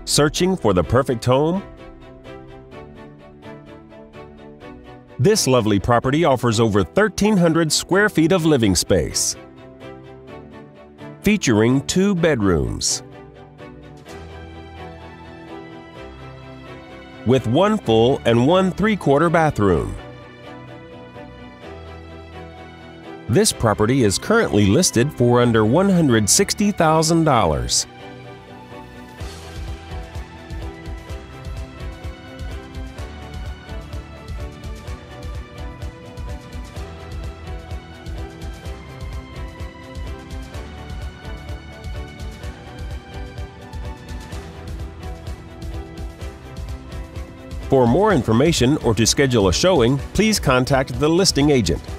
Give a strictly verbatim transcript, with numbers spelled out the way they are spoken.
Searching for the perfect home? This lovely property offers over thirteen hundred square feet of living space, featuring two bedrooms, with one full and one three-quarter bathroom. This property is currently listed for under one hundred sixty thousand dollars. For more information or to schedule a showing, please contact the listing agent.